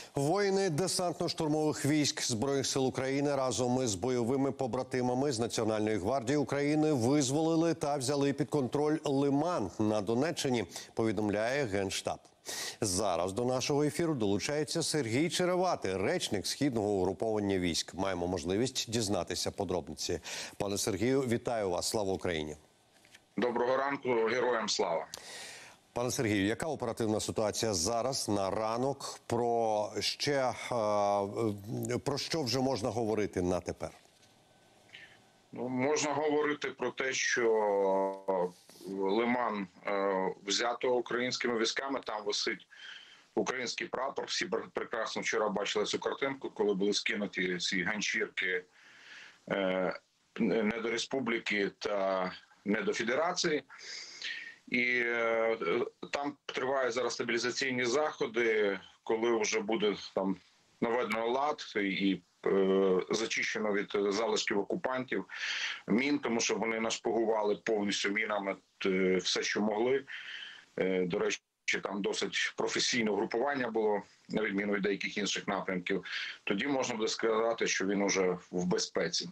Воїни десантно-штурмових військ Збройних сил України разом із бойовими побратимами з Національної гвардії України визволили та взяли під контроль Лиман на Донеччині, повідомляє Генштаб. Зараз до нашого ефіру долучається Сергій Череватий, речник Східного угруповання військ. Маємо можливість дізнатися подробиці. Пане Сергію, вітаю вас. Слава Україні! Доброго ранку, героям слава! Пане Сергію, яка оперативна ситуація зараз на ранок? Про що вже можна говорити на тепер? Можна говорити про те, що Лиман взято українськими військами, там висить український прапор. Всі прекрасно вчора бачили цю картинку, коли були скинуті ці ганчірки не до республіки та не до федерації. І там тривають зараз стабілізаційні заходи, коли вже буде там наведено лад і зачищено від залишків окупантів мін, тому що вони нашпигували повністю мінами все, що могли. До речі, там досить професійне групування було, на відміну від деяких інших напрямків. Тоді можна буде сказати, що він уже в безпеці.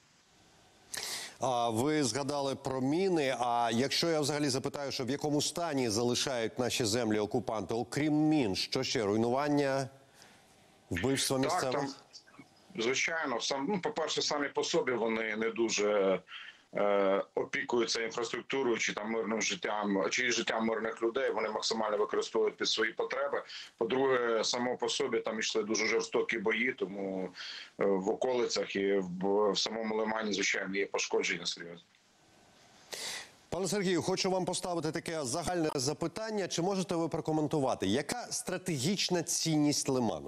Ви згадали про міни, а якщо я взагалі запитаю, що в якому стані залишають наші землі окупанти, окрім мін, що ще? Руйнування, вбивства місцевих? Так, звичайно. По-перше, самі по собі вони не дуже опікуються інфраструктурою чи там мирним життям, чи життям мирних людей. Вони максимально використовують під свої потреби. По-друге, само по собі там йшли дуже жорстокі бої, тому в околицях і в самому Лимані, звичайно, є пошкодження серйозні. Пане Сергію, хочу вам поставити таке загальне запитання. Чи можете ви прокоментувати, яка стратегічна цінність Лиману?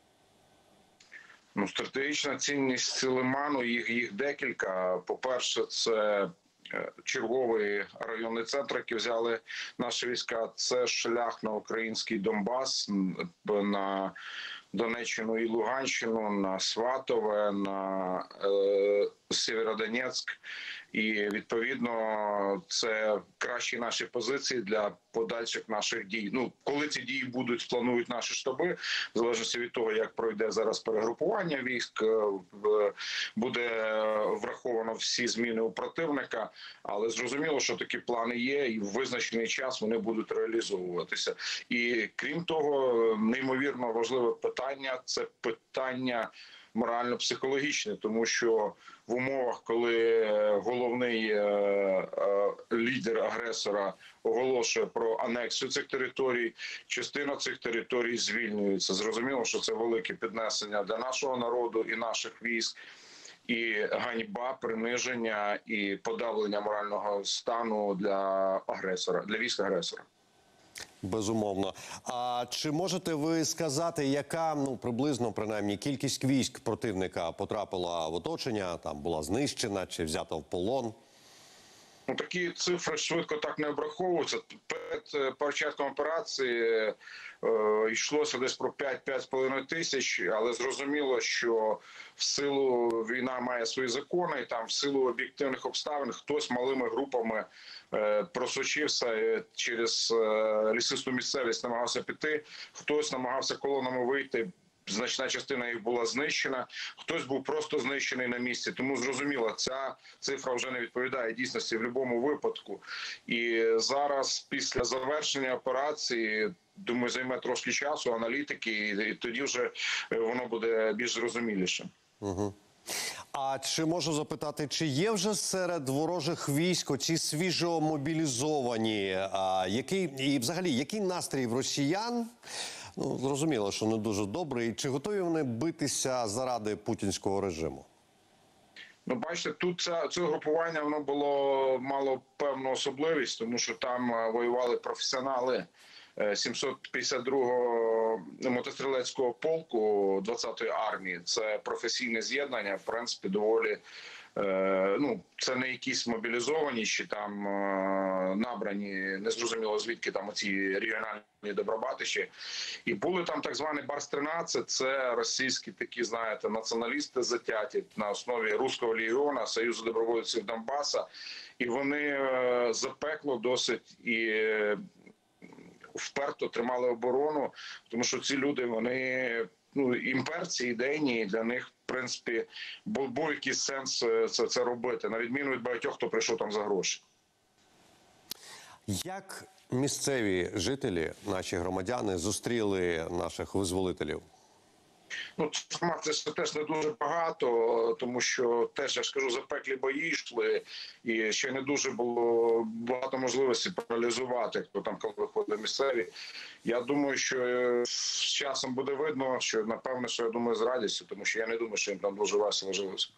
Стратегічна цінність Лиману, їх декілька. По-перше, це черговий районний центр, який взяли наші війська. Це шлях на український Донбас, на Донеччину і Луганщину, на Сватове, на Сєвєродонецьк. І, відповідно, це кращі наші позиції для подальших наших дій. Коли ці дії будуть, планують наші штаби, в залежності від того, як пройде зараз перегрупування військ, буде враховано всі зміни у противника, але зрозуміло, що такі плани є, і в визначений час вони будуть реалізовуватися. І, крім того, неймовірно важливе питання – це питання морально-психологічне, тому що в умовах, коли головний лідер агресора оголошує про анексію цих територій, частина цих територій звільнюється. Зрозуміло, що це велике піднесення для нашого народу і наших військ, і ганьба, приниження і подавлення морального стану для агресора, для військ агресора. Безумовно. А чи можете ви сказати, яка, приблизно, принаймні, кількість військ противника потрапила в оточення, там була знищена чи взята в полон? Такі цифри швидко так не обраховуються. Перед початком операції йшлося десь про 5-5,5 тисяч, але зрозуміло, що в силу війна має свої закони, і там в силу об'єктивних обставин хтось малими групами просочився через лісисту місцевість, намагався піти, хтось намагався колонами вийти. Значна частина їх була знищена, хтось був просто знищений на місці. Тому, зрозуміло, ця цифра вже не відповідає дійсності в будь-якому випадку. І зараз, після завершення операції, думаю, займе трошки часу, аналітики, і тоді вже воно буде більш зрозуміліше. Угу. А чи можу запитати, чи є вже серед ворожих військ оці свіжо мобілізовані? І взагалі, який настрій в росіян? Зрозуміло, що не дуже добрий. Чи готові вони битися заради путінського режиму? Бачите, тут це групування воно мало певну особливість, тому що там воювали професіонали 752-го мотострілецького полку 20-ї армії. Це професійне з'єднання, в принципі, доволі, це не якісь мобілізовані, чи там набрані, незрозуміло звідки там оці регіональні добробатичі. І були там так звані Барс-13, це російські такі, знаєте, націоналісти затяті на основі Руського легіона, Союзу добровольців Донбаса. І вони запекло досить і вперто тримали оборону, тому що ці люди, вони імперці, ідейні, і для них, в принципі, був якийсь сенс це робити, на відміну від багатьох, хто прийшов там за гроші. Як місцеві жителі, наші громадяни, зустріли наших визволителів? Інформації теж не дуже багато, тому що теж, я ж кажу, запеклі бої йшли, і ще не дуже було багато можливостей паралізувати, хто там коли виходить місцеві. Я думаю, що з часом буде видно, що, напевно, що я думаю, з радістю, тому що я не думаю, що їм там дуже весело жилося.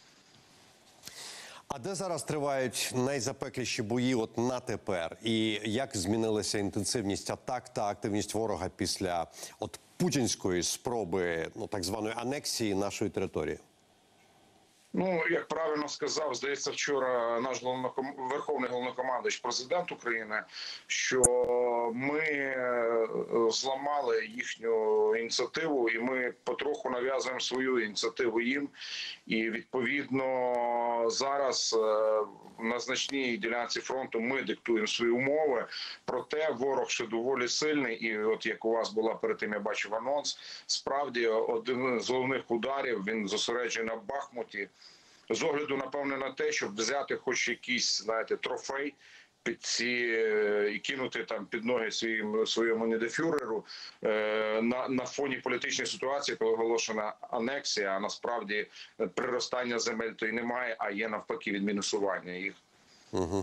А де зараз тривають найзапекліші бої от на тепер? І як змінилася інтенсивність атак та активність ворога після от путінської спроби, так званої анексії нашої території? Як правильно сказав, здається, вчора наш верховний головнокомандувач, президент України, що ми зламали їхню ініціативу, і ми потроху нав'язуємо свою ініціативу їм. І, відповідно, зараз на значній ділянці фронту ми диктуємо свої умови. Проте ворог ще доволі сильний, і от як у вас була перед тим, я бачив анонс, справді один з головних ударів, він зосереджений на Бахмуті. З огляду, напевне, на те, щоб взяти хоч якийсь, трофей під і кинути там під ноги своєму недофюреру на фоні політичної ситуації, коли оголошена анексія, а насправді приростання земель то й немає, а є навпаки відмінусування їх. Угу.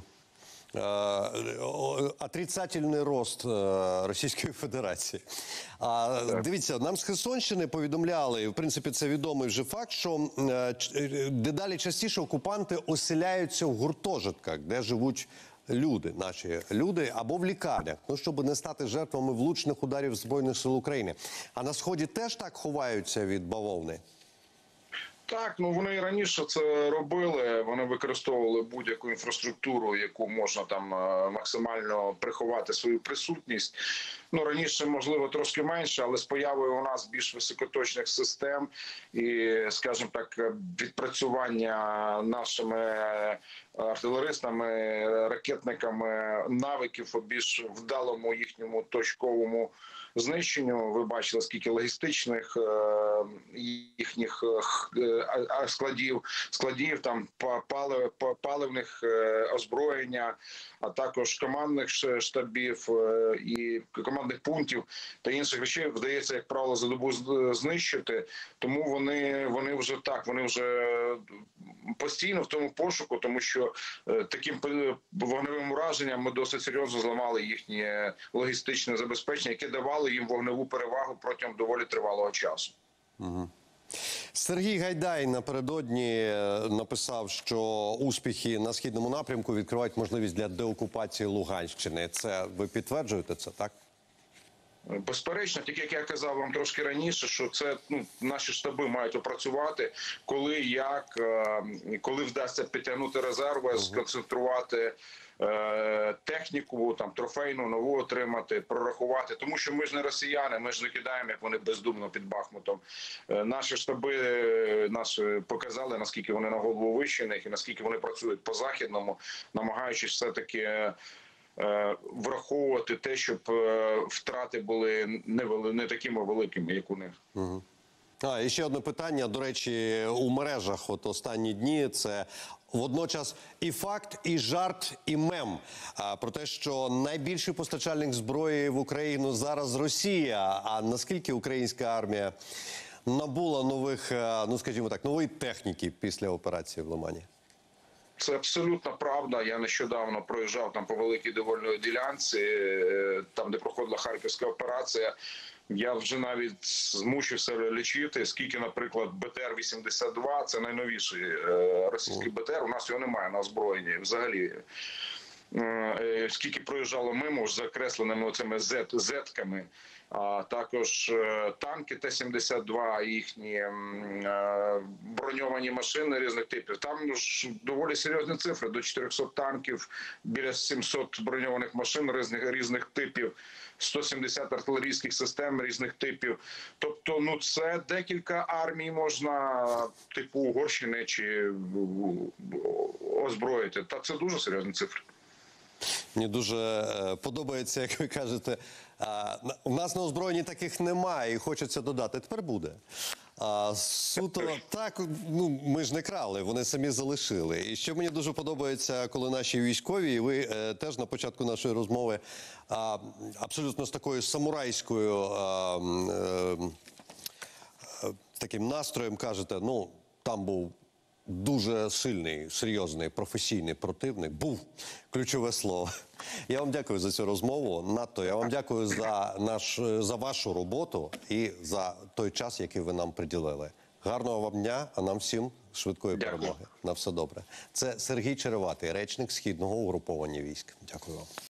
Отрицательний рост Російської Федерації. Дивіться, нам з Херсонщини повідомляли, і в принципі це відомий вже факт, що дедалі частіше окупанти оселяються в гуртожитках, де живуть люди, наші люди, або в лікарнях, щоб не стати жертвами влучних ударів Збройних сил України. А на Сході теж так ховаються від бавовни? Так, вони і раніше це робили, вони використовували будь-яку інфраструктуру, яку можна там максимально приховати свою присутність. Раніше, можливо, трошки менше, але з появою у нас більш високоточних систем і, скажімо так, відпрацювання нашими артилеристами, ракетниками навиків у більш вдалому їхньому точковому знищенню. Ви бачили, скільки логістичних їхніх складів там паливних озброєння, а також командних штабів і командних пунктів та інших речей вдається, як правило, за добу знищити. Тому вони вже так, вони вже постійно в тому пошуку, тому що таким вогневим ураженням ми досить серйозно зламали їхнє логістичне забезпечення, яке давало їм вогневу перевагу протягом доволі тривалого часу. Угу. Сергій Гайдай напередодні написав, що успіхи на східному напрямку відкривають можливість для деокупації Луганщини. Це ви підтверджуєте це, так? Безперечно, тільки як я казав вам трошки раніше, що це наші штаби мають опрацювати, коли вдасться підтягнути резерви, сконцентрувати техніку, там трофейну, нову отримати, прорахувати. Тому що ми ж не росіяни, ми ж не кидаємо, як вони бездумно під Бахмутом. Наші штаби показали, наскільки вони на голову вище них і наскільки вони працюють по-західному, намагаючись все-таки враховувати те, щоб втрати були не такими великими, як у них. Угу. І ще одне питання, до речі, у мережах от останні дні, це водночас і факт, і жарт, і мем про те, що найбільший постачальник зброї в Україну зараз Росія. А наскільки українська армія набула нових, скажімо так, нової техніки після операції в Лимані? Це абсолютно правда. Я нещодавно проїжджав там по великій довольної ділянці, там, де проходила Харківська операція. Я вже навіть змучився лічити, скільки, наприклад, БТР-82, це найновіший російський БТР, у нас його немає на озброєнні взагалі. Скільки проїжджало мимо з закресленими оцими зетками, а також танки Т-72, їхні броньовані машини різних типів. Там ж доволі серйозні цифри, до 400 танків, біля 700 броньованих машин різних типів, 170 артилерійських систем різних типів. Тобто, це декілька армій можна, типу Угорщини, чи озброїти. Та це дуже серйозні цифри. Мені дуже подобається, як ви кажете, у нас на озброєнні таких немає, і хочеться додати. Тепер буде. Суто так, ну ми ж не крали, вони самі залишили. І що мені дуже подобається, коли наші військові, і ви теж на початку нашої розмови абсолютно з такою самурайською таким настроєм кажете, ну там був дуже сильний, серйозний, професійний противник. Був ключове слово. Я вам дякую за цю розмову. Надто я вам дякую за вашу роботу і за той час, який ви нам приділили. Гарного вам дня, а нам всім швидкої перемоги. На все добре. Це Сергій Череватий, речник Східного угруповання військ. Дякую вам.